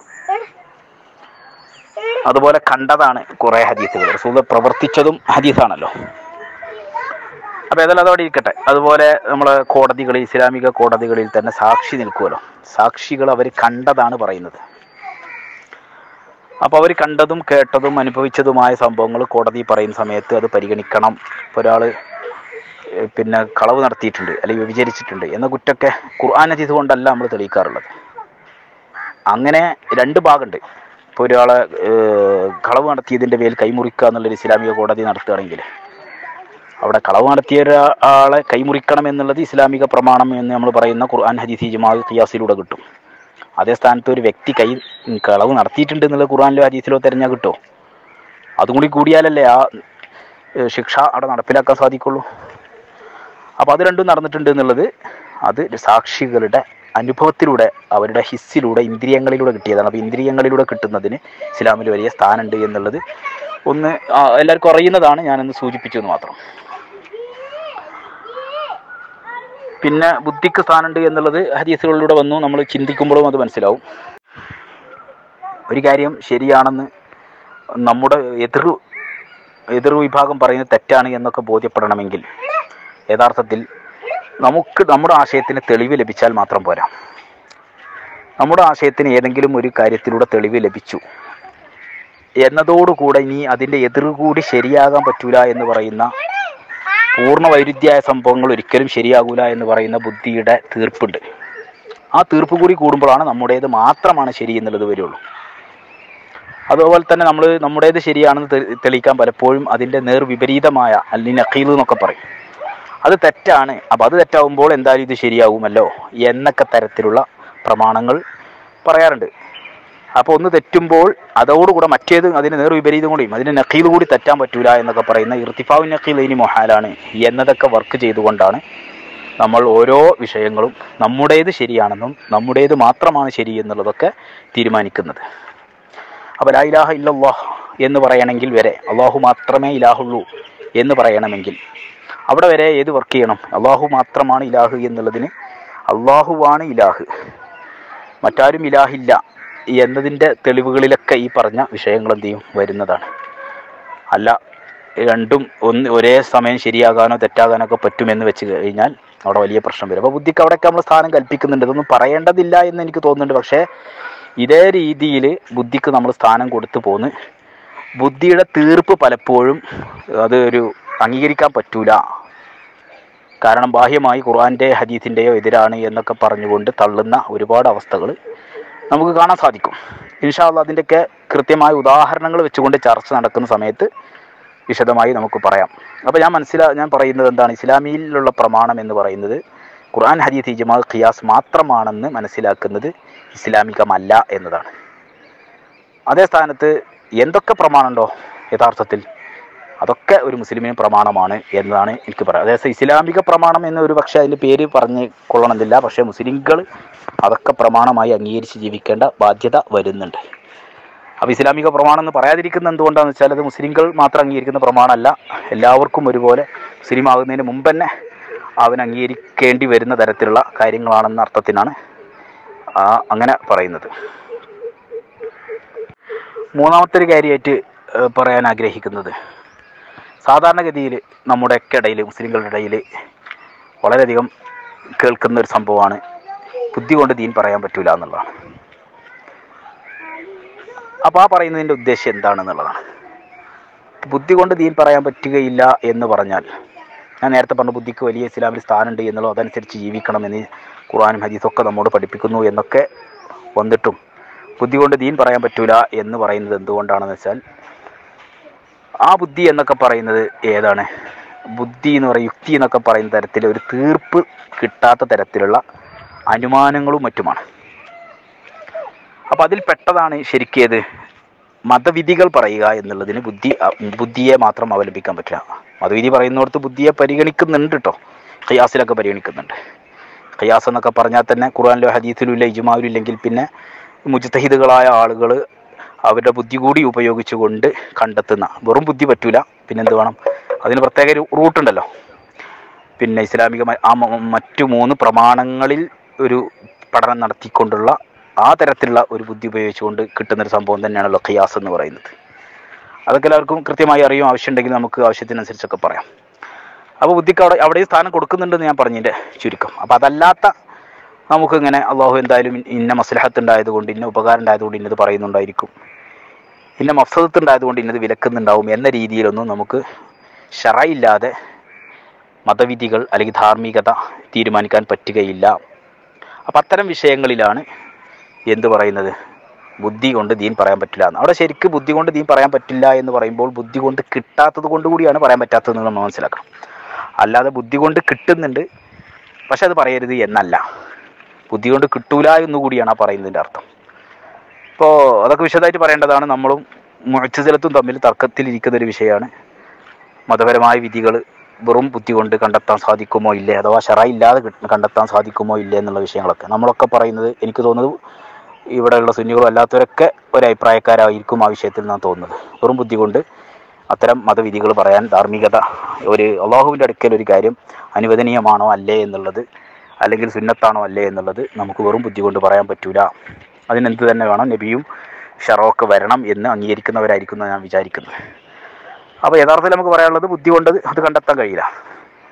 അതുപോലെ കണ്ടതാണ് കുറേ ഹദീസുകൾ. റസൂൽ പ്രവർത്തിച്ചതും ഹദീസാണല്ലോ. അപ്പോൾ ഏതായാലും അതോടെ ഇരിക്കട്ടെ. അതുപോലെ നമ്മൾ കോടതികളിൽ, ഇസ്ലാമിക കോടതികളിൽ തന്നെ സാക്ഷി നിൽക്കുമല്ലോ. സാക്ഷികൾ അവർ കണ്ടതാണ് പറയുന്നത്. അപ്പോൾ അവർ കണ്ടതും കേട്ടതും അനുഭവിച്ചതുമായ സംഭവങ്ങൾ കോടതി പറയുന്ന സമയത്ത് അത് പരിഗണിക്കണം. ഇപ്പോൾ ഒരാൾ പിന്നെ കളവ് നടത്തിയിട്ടുണ്ട് അല്ലെങ്കിൽ വ്യഭിചരിച്ചിട്ടുണ്ട് എന്ന കുറ്റമൊക്കെ ഖുർആൻ ഹദീസ് കൊണ്ടല്ല നമ്മൾ തെളിയിക്കാറുള്ളത്. അങ്ങനെ രണ്ട് ഭാഗമുണ്ട്. ഇപ്പോൾ ഒരാളെ കളവ് നടത്തിയതിൻ്റെ പേരിൽ കൈമുറിക്കുക എന്നുള്ളൊരു ഇസ്ലാമിക കോടതി നടത്തുകയാണെങ്കിൽ അവിടെ കളവ് നടത്തിയ ഒരാളെ കൈമുറിക്കണം എന്നുള്ളത് ഇസ്ലാമിക പ്രമാണം എന്ന് നമ്മൾ പറയുന്ന ഖുർആൻ ഹദീസ് ഇജ്മാ ഖിയാസിലൂടെ കിട്ടും. അതേ സ്ഥാനത്ത് ഒരു വ്യക്തി കൈ കളവ് നടത്തിയിട്ടുണ്ട് എന്നുള്ളത് ഖുർആനിലോ ഹദീസിലോ തിരഞ്ഞാൽ കിട്ടുമോ? അതും കൂടി കൂടിയാലല്ലേ ആ ശിക്ഷ അവിടെ നടപ്പിലാക്കാൻ സാധിക്കുള്ളൂ. അപ്പോൾ അത് രണ്ടും നടന്നിട്ടുണ്ട് എന്നുള്ളത് അത് സാക്ഷികളുടെ അനുഭവത്തിലൂടെ, അവരുടെ ഹിസ്സിലൂടെ, ഇന്ദ്രിയങ്ങളിലൂടെ കിട്ടിയതാണ്. അപ്പോൾ ഇന്ദ്രിയങ്ങളിലൂടെ കിട്ടുന്നതിന് ഇസ്ലാമിൽ വലിയ സ്ഥാനമുണ്ട് എന്നുള്ളത് ഒന്ന് എല്ലാവർക്കും അറിയുന്നതാണ്. ഞാനൊന്ന് സൂചിപ്പിച്ചു എന്ന് മാത്രം. പിന്നെ ബുദ്ധിക്ക് സ്ഥാനമുണ്ട് എന്നുള്ളത് ഹദീസുകളിലൂടെ വന്നു. നമ്മൾ ചിന്തിക്കുമ്പോഴും അത് മനസ്സിലാവും. ഒരു കാര്യം ശരിയാണെന്ന് നമ്മുടെ എതിർ എതിർ വിഭാഗം പറയുന്നത് തെറ്റാണ് എന്നൊക്കെ ബോധ്യപ്പെടണമെങ്കിൽ യഥാർത്ഥത്തിൽ നമുക്ക് നമ്മുടെ ആശയത്തിന് തെളിവ് ലഭിച്ചാൽ മാത്രം പോരാ. നമ്മുടെ ആശയത്തിന് ഏതെങ്കിലും ഒരു കാര്യത്തിലൂടെ തെളിവ് ലഭിച്ചു എന്നതോടുകൂടെ ഇനി അതിൻ്റെ എതിർകൂടി ശരിയാകാൻ പറ്റൂല എന്ന് പറയുന്ന പൂർണ്ണ വൈരുദ്ധ്യായ സംഭവങ്ങൾ ഒരിക്കലും ശരിയാകൂല എന്ന് പറയുന്ന ബുദ്ധിയുടെ തീർപ്പുണ്ട്. ആ തീർപ്പ് കൂടി കൂടുമ്പോഴാണ് നമ്മുടേത് മാത്രമാണ് ശരി എന്നുള്ളത് വരുള്ളൂ. അതുപോലെ തന്നെ നമ്മൾ നമ്മുടേത് ശരിയാണെന്ന് തെളിയിക്കാൻ പലപ്പോഴും അതിൻ്റെ നേർവിപരീതമായ അല്ലെങ്കിൽ നഖീൽ എന്നൊക്കെ പറയും, അത് തെറ്റാണ്, അപ്പോൾ അത് തെറ്റാവുമ്പോൾ എന്തായാലും ഇത് ശരിയാവുമല്ലോ എന്നൊക്കെ തരത്തിലുള്ള പ്രമാണങ്ങൾ പറയാറുണ്ട്. അപ്പോൾ ഒന്ന് തെറ്റുമ്പോൾ അതോടുകൂടെ മറ്റേത് അതിന് നേർവിപരീതം കൂടിയും അതിന് നഖീൽ കൂടി തെറ്റാൻ പറ്റൂല എന്നൊക്കെ പറയുന്ന ഇർത്തിഫാഉ നഖീൽ ഇനി മൊഹാലാണ് എന്നതൊക്കെ വർക്ക് ചെയ്തുകൊണ്ടാണ് നമ്മൾ ഓരോ വിഷയങ്ങളും നമ്മുടേത് ശരിയാണെന്നും നമ്മുടേത് മാത്രമാണ് ശരി എന്നുള്ളതൊക്കെ തീരുമാനിക്കുന്നത്. അപ്പോൾ ലാ ഇലാഹ ഇല്ലല്ലാഹ് എന്ന് പറയണമെങ്കിൽ വരെ അള്ളാഹു മാത്രമേ ഇലാഹുള്ളൂ എന്ന് പറയണമെങ്കിൽ അവിടെ വരെ ഏത് വർക്ക് ചെയ്യണം? അള്ളാഹു മാത്രമാണ് ഇലാഹ് എന്നുള്ളതിന് അള്ളാഹുവാണ് ഇലാഹ്, മറ്റാരും ഇലാഹില്ല എന്നതിൻ്റെ തെളിവുകളിലൊക്കെ ഈ പറഞ്ഞ വിഷയങ്ങൾ എന്ത് ചെയ്യും വരുന്നതാണ്. അല്ല രണ്ടും ഒന്ന് ഒരേ സമയം ശരിയാകാനോ തെറ്റാകാനോ ഒക്കെ പറ്റുമെന്ന് വെച്ച് കഴിഞ്ഞാൽ അവിടെ വലിയ പ്രശ്നം വരും. അപ്പോൾ ബുദ്ധിക്ക് അവിടെയൊക്കെ നമ്മൾ സ്ഥാനം കൽപ്പിക്കുന്നുണ്ട്, ഇതൊന്നും പറയേണ്ടതില്ല എന്ന് എനിക്ക് തോന്നുന്നുണ്ട്. പക്ഷേ ഇതേ രീതിയിൽ ബുദ്ധിക്ക് നമ്മൾ സ്ഥാനം കൊടുത്തു പോന്ന് ബുദ്ധിയുടെ തീർപ്പ് പലപ്പോഴും അത് ഒരു അംഗീകരിക്കാൻ പറ്റൂല. കാരണം ബാഹ്യമായി ഖുർആൻ്റെ ഹദീസിൻ്റെയോ എതിരാണ് എന്നൊക്കെ പറഞ്ഞുകൊണ്ട് തള്ളുന്ന ഒരുപാട് അവസ്ഥകൾ നമുക്ക് കാണാൻ സാധിക്കും. ഇൻഷാ അല്ലാഹ് അതിൻ്റെയൊക്കെ കൃത്യമായ ഉദാഹരണങ്ങൾ വെച്ചുകൊണ്ട് ചർച്ച നടക്കുന്ന സമയത്ത് വിശദമായി നമുക്ക് പറയാം. അപ്പോൾ ഞാൻ മനസ്സിലാ ഞാൻ പറയുന്നത് എന്താണ്, ഇസ്ലാമിയിലുള്ള പ്രമാണം എന്ന് പറയുന്നത് ഖുർആൻ ഹദീസ് ഇജ്മാ ഖിയാസ് മാത്രമാണെന്ന് മനസ്സിലാക്കുന്നത് ഇസ്ലാമികമല്ല എന്നതാണ്. അതേ സ്ഥാനത്ത് എന്തൊക്കെ പ്രമാണമുണ്ടോ യഥാർത്ഥത്തിൽ അതൊക്കെ ഒരു മുസ്ലിമിന് പ്രമാണമാണ് എന്നതാണ് എനിക്ക് പറയാം. അതായത് ഇസ്ലാമിക പ്രമാണം എന്ന് ഒരു പക്ഷേ അതിൻ്റെ പേര് പറഞ്ഞ് കൊള്ളണമെന്നില്ല, പക്ഷേ മുസ്ലിങ്ങൾ അതൊക്കെ പ്രമാണമായി അംഗീകരിച്ച് ജീവിക്കേണ്ട ബാധ്യത വരുന്നുണ്ട്. അപ്പോൾ ഇസ്ലാമിക പ്രമാണം എന്ന് പറയാതിരിക്കുന്നത് എന്തുകൊണ്ടാണെന്ന് വെച്ചാൽ അത് മുസ്ലിങ്ങൾ മാത്രം അംഗീകരിക്കുന്ന പ്രമാണമല്ല, എല്ലാവർക്കും ഒരുപോലെ മുസ്ലിം ആകുന്നതിന് മുമ്പ് തന്നെ അവൻ അംഗീകരിക്കേണ്ടി വരുന്ന തരത്തിലുള്ള കാര്യങ്ങളാണെന്ന അർത്ഥത്തിനാണ് അങ്ങനെ പറയുന്നത്. മൂന്നാമത്തെ ഒരു കാര്യമായിട്ട് പറയാൻ ആഗ്രഹിക്കുന്നത്, സാധാരണഗതിയിൽ നമ്മുടെയൊക്കെ ഇടയിൽ മുസ്ലിങ്ങളുടെ ഇടയിൽ വളരെയധികം കേൾക്കുന്ന ഒരു സംഭവമാണ് ബുദ്ധി കൊണ്ട് ദീൻ പറയാൻ പറ്റൂല എന്നുള്ളതാണ്. അപ്പോൾ ആ പറയുന്നതിൻ്റെ ഉദ്ദേശം എന്താണെന്നുള്ളതാണ്. ബുദ്ധി കൊണ്ട് ദീൻ പറയാൻ പറ്റുകയില്ല എന്ന് പറഞ്ഞാൽ, ഞാൻ നേരത്തെ പറഞ്ഞ ബുദ്ധിക്ക് വലിയ ഇസ്ലാമിൽ സ്ഥാനമുണ്ട് എന്നുള്ളൂ, അതനുസരിച്ച് ജീവിക്കണമെന്ന് ഖുർആനും ഹദീസൊക്കെ നമ്മോട് പഠിപ്പിക്കുന്നു എന്നൊക്കെ വന്നിട്ടും ബുദ്ധി കൊണ്ട് ദീൻ പറയാൻ പറ്റൂല എന്ന് പറയുന്നത് എന്തുകൊണ്ടാണെന്ന് വെച്ചാൽ, ആ ബുദ്ധി എന്നൊക്കെ പറയുന്നത് ഏതാണ്? ബുദ്ധി എന്ന് പറയുന്ന യുക്തി എന്നൊക്കെ പറയുന്ന തരത്തിൽ ഒരു തീർപ്പ് കിട്ടാത്ത തരത്തിലുള്ള അനുമാനങ്ങളും മറ്റുമാണ്. അപ്പോൾ അതിൽ പെട്ടതാണ് ശരിക്കേത് മതവിധികൾ പറയുക എന്നുള്ളതിന് ബുദ്ധി ബുദ്ധിയെ മാത്രം അവലംബിക്കാൻ പറ്റില്ല. മതവിധി പറയുന്നിടത്ത് ബുദ്ധിയെ പരിഗണിക്കുന്നുണ്ട് കേട്ടോ, ഖിയാസിലൊക്കെ പരിഗണിക്കുന്നുണ്ട്. ഖിയാസ് എന്നൊക്കെ പറഞ്ഞാൽ തന്നെ ഖുർആനിലോ ഹദീസിലും ഇല്ല, ഇജ്മായിലും ഇല്ലെങ്കിൽ പിന്നെ മുജ്തഹിദുകളായ ആളുകൾ അവരുടെ ബുദ്ധി കൂടി ഉപയോഗിച്ചുകൊണ്ട് കണ്ടെത്തുന്ന, വെറും ബുദ്ധി പറ്റൂല, പിന്നെന്ത് വേണം, അതിന് പ്രത്യേക ഒരു റൂട്ടുണ്ടല്ലോ. പിന്നെ ഇസ്ലാമിക ആ മറ്റു മൂന്ന് പ്രമാണങ്ങളിൽ ഒരു പഠനം നടത്തിക്കൊണ്ടുള്ള ആ തരത്തിലുള്ള ഒരു ബുദ്ധി ഉപയോഗിച്ചുകൊണ്ട് കിട്ടുന്നൊരു സംഭവം തന്നെയാണല്ലോ ഖിയാസ് എന്ന് പറയുന്നത്. അതൊക്കെ എല്ലാവർക്കും കൃത്യമായി അറിയും, ആവശ്യമുണ്ടെങ്കിൽ നമുക്ക് ആവശ്യത്തിനനുസരിച്ചൊക്കെ പറയാം. അപ്പോൾ ബുദ്ധിക്ക് അവിടെ അവിടെയും സ്ഥാനം കൊടുക്കുന്നുണ്ടെന്ന് ഞാൻ പറഞ്ഞതിൻ്റെ ചുരുക്കം. അപ്പോൾ അതല്ലാത്ത നമുക്കിങ്ങനെ അള്ളാഹു എന്തായാലും ഇന്ന മസ്ലഹത്ത് ഉണ്ടായതുകൊണ്ട്, ഇന്ന ഉപകാരം ഉണ്ടായതുകൊണ്ട് ഇന്നത് പറയുന്നുണ്ടായിരിക്കും, ഇന്ന മഫ്സദത്ത് ഉണ്ടായതുകൊണ്ട് ഇന്നത് വിലക്കുന്നുണ്ടാവും എന്ന രീതിയിലൊന്നും നമുക്ക് ശറഇല്ലാതെ മതവിധികൾ അല്ലെങ്കിൽ ധാർമ്മികത തീരുമാനിക്കാൻ പറ്റുകയില്ല. അപ്പം അത്തരം വിഷയങ്ങളിലാണ് എന്ത് പറയുന്നത്, ബുദ്ധി കൊണ്ട് ദീൻ പറയാൻ പറ്റില്ല എന്ന്. അവിടെ ശരിക്കും ബുദ്ധി കൊണ്ട് ദീൻ പറയാൻ പറ്റില്ല എന്ന് പറയുമ്പോൾ ബുദ്ധി കൊണ്ട് കിട്ടാത്തത് കൊണ്ട് കൂടിയാണ് പറയാൻ പറ്റാത്തതെന്ന് നമ്മൾ മനസ്സിലാക്കണം. അല്ലാതെ ബുദ്ധി കൊണ്ട് കിട്ടുന്നുണ്ട് പക്ഷെ അത് പറയരുത് എന്നല്ല, ബുദ്ധി കൊണ്ട് കിട്ടൂല എന്നുകൂടിയാണ് ആ പറയുന്നതിൻ്റെ അർത്ഥം. ഇപ്പോൾ അതൊക്കെ വിശദമായിട്ട് പറയേണ്ടതാണ്. നമ്മളും മുഅ്തസിലത്തും തമ്മിൽ തർക്കത്തിലിരിക്കുന്ന ഒരു വിഷയമാണ് മതപരമായ വിധികൾ വെറും ബുദ്ധി കൊണ്ട് കണ്ടെത്താൻ സാധിക്കുമോ ഇല്ലേ, അഥവാ ശറഅ ഇല്ലാതെ കണ്ടെത്താൻ സാധിക്കുമോ ഇല്ലേ എന്നുള്ള വിഷയങ്ങളൊക്കെ. നമ്മളൊക്കെ പറയുന്നത്, എനിക്ക് തോന്നുന്നത് ഇവിടെയുള്ള സുന്നികളും അല്ലാത്തവരൊക്കെ ഒരഭിപ്രായക്കാരായിരിക്കും ആ വിഷയത്തിൽ നിന്നാണ് തോന്നുന്നത്. വെറും ബുദ്ധി കൊണ്ട് അത്തരം മതവിധികൾ പറയാൻ ധാർമ്മികത, ഒരു അള്ളാഹുവിൻ്റെ അടുക്കൽ ഒരു കാര്യം അനുവദനീയമാണോ അല്ലേ എന്നുള്ളത്, അല്ലെങ്കിൽ സുന്നത്താണോ അല്ലേ എന്നുള്ളത് നമുക്ക് വെറും ബുദ്ധി കൊണ്ട് പറയാൻ പറ്റൂല. അതിനെന്ത് തന്നെ വേണം, നബിയും ശറഅൊക്കെ വരണം എന്ന് അംഗീകരിക്കുന്നവരായിരിക്കും ഞാൻ വിചാരിക്കുന്നത്. അപ്പോൾ യഥാർത്ഥത്തിൽ നമുക്ക് പറയാനുള്ളത് ബുദ്ധി കൊണ്ട് അത് കണ്ടെത്താൻ കഴിയില്ല.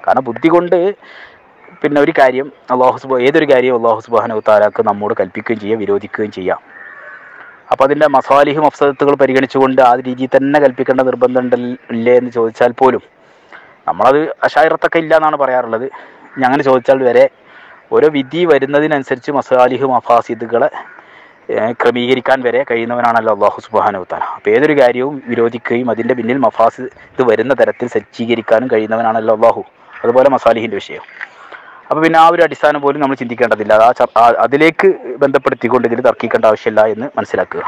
കാരണം ബുദ്ധി കൊണ്ട് പിന്നെ ഒരു കാര്യം അള്ളാഹു സുബ ഏതൊരു കാര്യം അള്ളാഹു സുബ്ഹാനഹു വ തആലക്ക് നമ്മോട് കൽപ്പിക്കുകയും ചെയ്യാം, വിരോധിക്കുകയും ചെയ്യാം. അപ്പോൾ അതിൻ്റെ മസാലിഹ് മഫ്സദത്തുകൾ പരിഗണിച്ചുകൊണ്ട് ആ രീതിയിൽ തന്നെ കൽപ്പിക്കേണ്ട നിർബന്ധം ഉണ്ടല്ലേ എന്ന് ചോദിച്ചാൽ പോലും നമ്മളത് അശായിറത്തൊക്കെ ഇല്ല എന്നാണ് പറയാറുള്ളത്. ഇനി അങ്ങനെ ചോദിച്ചാൽ വരെ ഓരോ വിധി വരുന്നതിനനുസരിച്ച് മസാലിഹ് മഫാസിദുകളെ ക്രമീകരിക്കാൻ വരെ കഴിയുന്നവനാണല്ലോ അള്ളാഹു സുബ്ഹാനഹു വ തആല. അപ്പോൾ ഏതൊരു കാര്യവും വിരോധിക്കുകയും അതിൻ്റെ പിന്നിൽ മഫാസിദ് വരുന്ന തരത്തിൽ സജ്ജീകരിക്കാനും കഴിയുന്നവനാണല്ലോ അള്ളാഹു. അതുപോലെ മസാലിഹിൻ്റെ വിഷയം. അപ്പോൾ പിന്നെ ആ ഒരു അടിസ്ഥാനം പോലും നമ്മൾ ചിന്തിക്കേണ്ടതില്ല. ആ അതിലേക്ക് ബന്ധപ്പെടുത്തിക്കൊണ്ട് ഇതിൽ തർക്കിക്കേണ്ട ആവശ്യമില്ല എന്ന് മനസ്സിലാക്കുക.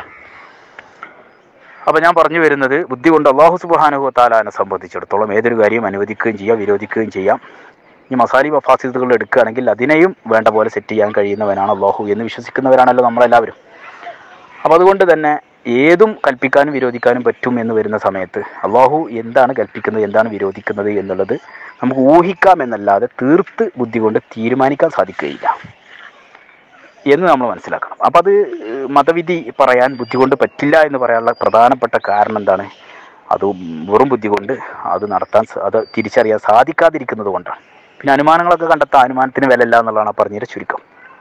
അപ്പോൾ ഞാൻ പറഞ്ഞു വരുന്നത്, ബുദ്ധി കൊണ്ട് അള്ളാഹു സുബ്ഹാനഹു വ തആലയെ സംബന്ധിച്ചിടത്തോളം ഏതൊരു കാര്യവും അനുവദിക്കുകയും ചെയ്യാം, വിരോധിക്കുകയും ചെയ്യാം. ഈ മസാലി മഫാസിദുകൾ എടുക്കുകയാണെങ്കിൽ അതിനെയും വേണ്ട പോലെ സെറ്റ് ചെയ്യാൻ കഴിയുന്നവനാണ് അള്ളാഹു എന്ന് വിശ്വസിക്കുന്നവരാണല്ലോ നമ്മളെല്ലാവരും. അപ്പോൾ അതുകൊണ്ട് തന്നെ ഏതും കൽപ്പിക്കാനും വിരോധിക്കാനും പറ്റും എന്ന് വരുന്ന സമയത്ത് അള്ളാഹു എന്താണ് കൽപ്പിക്കുന്നത്, എന്താണ് വിരോധിക്കുന്നത് എന്നുള്ളത് നമുക്ക് ഊഹിക്കാം എന്നല്ലാതെ തീർത്ത് ബുദ്ധി കൊണ്ട് തീരുമാനിക്കാൻ സാധിക്കുകയില്ല എന്ന് നമ്മൾ മനസ്സിലാക്കണം. അപ്പം അത് മതവിധി പറയാൻ ബുദ്ധി കൊണ്ട് പറ്റില്ല എന്ന് പറയാനുള്ള പ്രധാനപ്പെട്ട കാരണം എന്താണ്? അത് വെറും ബുദ്ധി കൊണ്ട് അത് നടത്താൻ അത് തിരിച്ചറിയാൻ സാധിക്കാതിരിക്കുന്നത് കൊണ്ടാണ്. പിന്നെ അനുമാനങ്ങളൊക്കെ കണ്ടെത്താൻ അനുമാനത്തിന് വിലയില്ല എന്നുള്ളതാണ് പറഞ്ഞതിൻ്റെ ചുരുക്കം.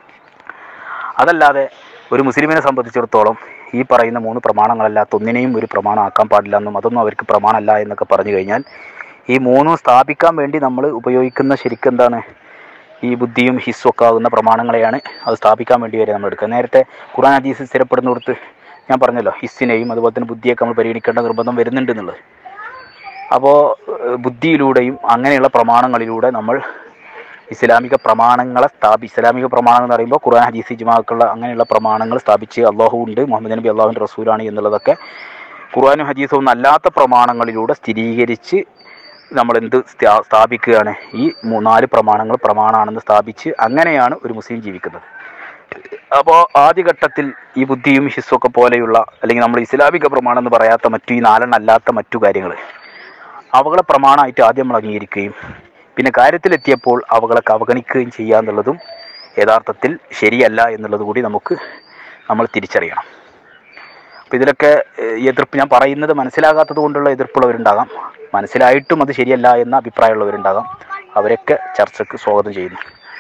അതല്ലാതെ ഒരു മുസ്ലിമിനെ സംബന്ധിച്ചിടത്തോളം ഈ പറയുന്ന മൂന്ന് പ്രമാണങ്ങളല്ലാത്ത ഒന്നിനെയും ഒരു പ്രമാണമാക്കാൻ പാടില്ല എന്നും അതൊന്നും അവർക്ക് പ്രമാണമല്ല എന്നൊക്കെ പറഞ്ഞു കഴിഞ്ഞാൽ ഈ മൂന്നും സ്ഥാപിക്കാൻ വേണ്ടി നമ്മൾ ഉപയോഗിക്കുന്ന ശരിക്കും എന്താണ് ഈ ബുദ്ധിയും ഹിസ്സും ഒക്കെ ആകുന്ന പ്രമാണങ്ങളെയാണ് അത് സ്ഥാപിക്കാൻ വേണ്ടി വരെ നമ്മൾ എടുക്കുക. നേരത്തെ ഖുർആൻ ഹദീസ് സ്ഥിരപ്പെടുന്നിടത്ത് ഞാൻ പറഞ്ഞല്ലോ ഹിസ്സിനെയും അതുപോലെ തന്നെ ബുദ്ധിയൊക്കെ നമ്മൾ പരിഗണിക്കേണ്ട നിർബന്ധം വരുന്നുണ്ട് എന്നുള്ളത്. അപ്പോൾ ബുദ്ധിയിലൂടെയും അങ്ങനെയുള്ള പ്രമാണങ്ങളിലൂടെ നമ്മൾ ഇസ്ലാമിക പ്രമാണങ്ങളെ സ്ഥാപി ഇസ്ലാമിക പ്രമാണങ്ങൾ എന്ന് പറയുമ്പോൾ ഖുർആൻ ഹദീസ് ഇജ്മാക്കുള്ള അങ്ങനെയുള്ള പ്രമാണങ്ങൾ സ്ഥാപിച്ച് അള്ളാഹു ഉണ്ട്, മുഹമ്മദ് നബി അള്ളാഹുവിൻ്റെ റസൂലാണ് എന്നുള്ളതൊക്കെ ഖുർആനും ഹദീസും അല്ലാത്ത പ്രമാണങ്ങളിലൂടെ സ്ഥിരീകരിച്ച് നമ്മൾ എന്ത് സ്ഥാപിക്കുകയാണ്? ഈ മൂന്നാല് പ്രമാണങ്ങൾ പ്രമാണമാണെന്ന് സ്ഥാപിച്ച് അങ്ങനെയാണ് ഒരു മുസ്ലിം ജീവിക്കുന്നത്. അപ്പോൾ ആദ്യഘട്ടത്തിൽ ഈ ബുദ്ധിയും ഹിസ്സൊക്കെ പോലെയുള്ള അല്ലെങ്കിൽ നമ്മൾ ഇസ്ലാമിക പ്രമാണം എന്ന് പറയാത്ത മറ്റു ഈ നാലെണ്ണം അല്ലാത്ത മറ്റു കാര്യങ്ങൾ അവകളെ പ്രമാണമായിട്ട് ആദ്യം നമ്മൾ അംഗീകരിക്കുകയും പിന്നെ കാര്യത്തിലെത്തിയപ്പോൾ അവകളൊക്കെ അവഗണിക്കുകയും ചെയ്യുക എന്നുള്ളതും യഥാർത്ഥത്തിൽ ശരിയല്ല എന്നുള്ളത് കൂടി നമുക്ക് നമ്മൾ തിരിച്ചറിയണം. അപ്പോൾ ഇതിലൊക്കെ എതിർപ്പ് ഞാൻ പറയുന്നത് മനസ്സിലാകാത്തത് കൊണ്ടുള്ള എതിർപ്പുള്ളവരുണ്ടാകാം, മനസ്സിലായിട്ടും അത് ശരിയല്ല എന്ന അഭിപ്രായമുള്ളവരുണ്ടാകാം. അവരൊക്കെ ചർച്ചയ്ക്ക് സ്വാഗതം ചെയ്യുന്നു.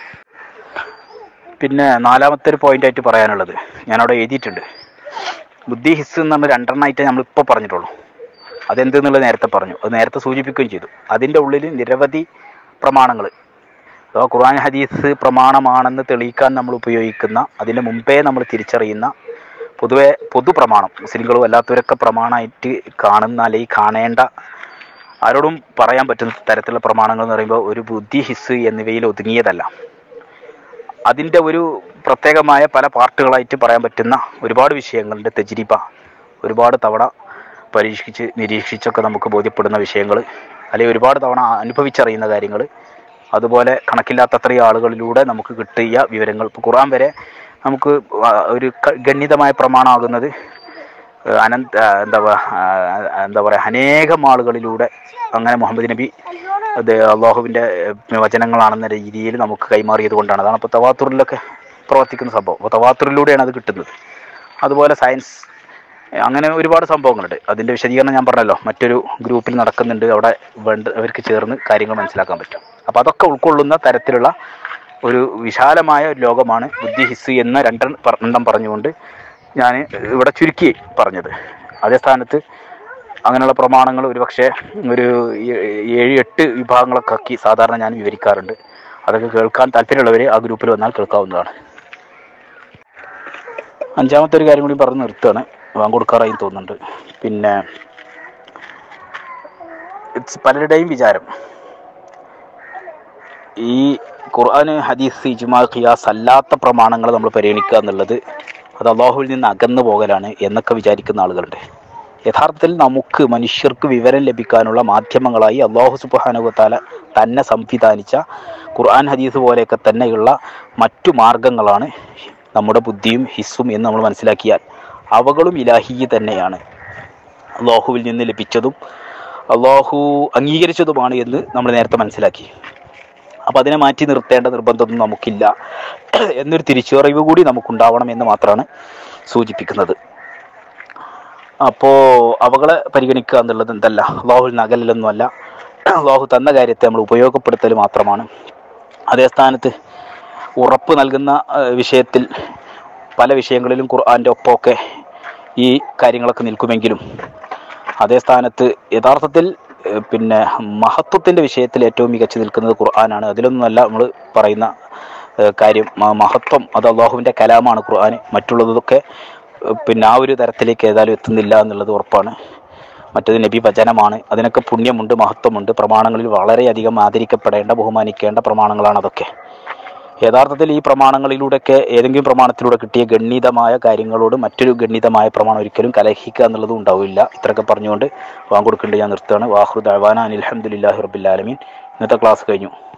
പിന്നെ നാലാമത്തെ ഒരു പോയിൻ്റായിട്ട് പറയാനുള്ളത് ഞാനവിടെ എഴുതിയിട്ടുണ്ട്. ബുദ്ധി ഹിസ് എന്ന് പറഞ്ഞ രണ്ടെണ്ണമായിട്ട് നമ്മളിപ്പോൾ പറഞ്ഞിട്ടുള്ളൂ. അതെന്തെന്നുള്ളത് നേരത്തെ പറഞ്ഞു, അത് നേരത്തെ സൂചിപ്പിക്കുകയും ചെയ്തു. അതിൻ്റെ ഉള്ളിൽ നിരവധി പ്രമാണങ്ങൾ അഥവാ ഖുർആൻ ഹദീസ് പ്രമാണമാണെന്ന് തെളിയിക്കാൻ നമ്മൾ ഉപയോഗിക്കുന്ന അതിന് മുമ്പേ നമ്മൾ തിരിച്ചറിയുന്ന പൊതുവെ പൊതു പ്രമാണം മുസ്ലിങ്ങളും അല്ലാത്തവരൊക്കെ പ്രമാണമായിട്ട് കാണുന്ന അല്ലെങ്കിൽ കാണേണ്ട ആരോടും പറയാൻ പറ്റുന്ന തരത്തിലുള്ള പ്രമാണങ്ങൾ എന്ന് പറയുമ്പോൾ ഒരു ബുദ്ധി ഹിസ് എന്നിവയിൽ ഒതുങ്ങിയതല്ല. അതിൻ്റെ ഒരു പ്രത്യേകമായ പല പാർട്ടുകളായിട്ട് പറയാൻ പറ്റുന്ന ഒരുപാട് വിഷയങ്ങളുടെ തജ്രിബ ഒരുപാട് തവണ പരീക്ഷിച്ച് നിരീക്ഷിച്ചൊക്കെ നമുക്ക് ബോധ്യപ്പെടുന്ന വിഷയങ്ങൾ അല്ലെങ്കിൽ ഒരുപാട് തവണ അനുഭവിച്ചറിയുന്ന കാര്യങ്ങൾ അതുപോലെ കണക്കില്ലാത്തത്രയും ആളുകളിലൂടെ നമുക്ക് കിട്ടിയ വിവരങ്ങൾ. ഇപ്പോൾ ഖുർആൻ വരെ നമുക്ക് ഒരു ഗണ്യതമായ പ്രമാണമാകുന്നത് അനന്ത എന്താ എന്താ പറയുക അനേകം ആളുകളിലൂടെ അങ്ങനെ മുഹമ്മദ് നബി അത് അള്ളാഹുവിൻ്റെ വചനങ്ങളാണെന്ന രീതിയിൽ നമുക്ക് കൈമാറിയത് കൊണ്ടാണ്. അതാണ് ഇപ്പോൾ തവാത്തുറിലൊക്കെ പ്രവർത്തിക്കുന്ന സംഭവം. അപ്പോൾ തവാത്തുറിലൂടെയാണ് അത് കിട്ടുന്നത്. അതുപോലെ സയൻസ് അങ്ങനെ ഒരുപാട് സംഭവങ്ങളുണ്ട്. അതിൻ്റെ വിശദീകരണം ഞാൻ പറഞ്ഞല്ലോ മറ്റൊരു ഗ്രൂപ്പിൽ നടക്കുന്നുണ്ട്, അവിടെ വേണ്ട അവർക്ക് ചേർന്ന് കാര്യങ്ങൾ മനസ്സിലാക്കാൻ പറ്റും. അപ്പോൾ അതൊക്കെ ഉൾക്കൊള്ളുന്ന തരത്തിലുള്ള ഒരു വിശാലമായ ഒരു ലോകമാണ് ബുദ്ധി ഹിസ് എന്ന രണ്ടെണ്ണം പറഞ്ഞുകൊണ്ട് ഞാൻ ഇവിടെ ചുരുക്കി പറഞ്ഞത്. അതേ സ്ഥാനത്ത് അങ്ങനെയുള്ള പ്രമാണങ്ങൾ ഒരു പക്ഷേ ഒരു ഏഴ് എട്ട് വിഭാഗങ്ങളൊക്കെ ആക്കി സാധാരണ ഞാൻ വിവരിക്കാറുണ്ട്. അതൊക്കെ കേൾക്കാൻ താല്പര്യമുള്ളവർ ആ ഗ്രൂപ്പിൽ വന്നാൽ കേൾക്കാവുന്നതാണ്. അഞ്ചാമത്തെ ഒരു കാര്യം കൂടി പറഞ്ഞ് നിർത്തുകയാണ്, വാങ്ങിക്കൊടുക്കാറായി തോന്നുന്നുണ്ട്. പിന്നെ പലരുടെയും വിചാരം ഈ ഖുർആൻ ഹദീസ് ഇജ്മാ ഖിയാസ് അല്ലാത്ത പ്രമാണങ്ങൾ നമ്മൾ പരിഗണിക്കുക എന്നുള്ളത് അത് അള്ളാഹുവിൽ നിന്ന് അകന്നു പോകലാണ് എന്നൊക്കെ വിചാരിക്കുന്ന ആളുകളുണ്ട്. യഥാർത്ഥത്തിൽ നമുക്ക് മനുഷ്യർക്ക് വിവരം ലഭിക്കാനുള്ള മാധ്യമങ്ങളായി അള്ളാഹു സുബ്ഹാനഹു വ തആല തന്നെ സംവിധാനിച്ച ഖുർആൻ ഹദീസ് പോലെയൊക്കെ തന്നെയുള്ള മറ്റു മാർഗങ്ങളാണ് നമ്മുടെ ബുദ്ധിയും ഹിസ്സും എന്ന് നമ്മൾ മനസ്സിലാക്കിയാൽ അവകളും ഇലാഹി തന്നെയാണ്, അള്ളാഹുവിൽ നിന്ന് ലഭിച്ചതും അള്ളാഹു അംഗീകരിച്ചതുമാണ് എന്ന് നമ്മൾ നേരത്തെ മനസ്സിലാക്കി. അപ്പോൾ അതിനെ മാറ്റി നിർത്തേണ്ട നിർബന്ധമൊന്നും നമുക്കില്ല എന്നൊരു തിരിച്ചറിവ് കൂടി നമുക്കുണ്ടാവണം എന്ന് മാത്രമാണ് സൂചിപ്പിക്കുന്നത്. അപ്പോൾ അവകളെ പരിഗണിക്കുക എന്നുള്ളത് എന്തല്ല അള്ളാഹുവിൽ നകലൊന്നുമല്ല, അള്ളാഹു തന്ന കാര്യത്തെ നമ്മൾ ഉപയോഗപ്പെടുത്തൽ മാത്രമാണ്. അതേ സ്ഥാനത്ത് ഉറപ്പ് നൽകുന്ന വിഷയത്തിൽ പല വിഷയങ്ങളിലും ഖുർആൻ്റെ ഒപ്പമൊക്കെ ഈ കാര്യങ്ങളൊക്കെ നിൽക്കുമെങ്കിലും അതേ സ്ഥാനത്ത് യഥാർത്ഥത്തിൽ പിന്നെ മഹത്വത്തിൻ്റെ വിഷയത്തിൽ ഏറ്റവും മികച്ചു നിൽക്കുന്നത് ഖുർആനാണ്. അതിലൊന്നുമല്ല നമ്മൾ പറയുന്ന കാര്യം. മഹത്വം അത് അള്ളാഹുവിൻ്റെ കലാമാണ് ഖുർആൻ. മറ്റുള്ളതൊക്കെ പിന്നെ ആ ഒരു തരത്തിലേക്ക് ഏതായാലും എത്തുന്നില്ല എന്നുള്ളത് ഉറപ്പാണ്. മറ്റത് നബി വചനമാണ്. അതിനൊക്കെ പുണ്യമുണ്ട്, മഹത്വമുണ്ട്. പ്രമാണങ്ങളിൽ വളരെയധികം ആദരിക്കപ്പെടേണ്ട, ബഹുമാനിക്കേണ്ട പ്രമാണങ്ങളാണ് അതൊക്കെ. യഥാർത്ഥത്തിൽ ഈ പ്രമാണങ്ങളിലൂടെയൊക്കെ ഏതെങ്കിലും പ്രമാണത്തിലൂടെ കിട്ടിയ ഗണ്യതമായ കാര്യങ്ങളോട് മറ്റൊരു ഗണ്യതമായ പ്രമാണം ഒരിക്കലും കലഹിക്കുക എന്നുള്ളതും ഉണ്ടാവില്ല. ഇത്രയൊക്കെ പറഞ്ഞുകൊണ്ട് വാങ്ങ് കൊടുക്കേണ്ടത് ഞാൻ നിർത്തുകയാണ്. വാഹ്റു ദഅ്വാനാ അനിൽ ഹംദുലില്ലാഹി റബ്ബിൽ ആലമീൻ. ഇന്നത്തെ ക്ലാസ് കഴിഞ്ഞു.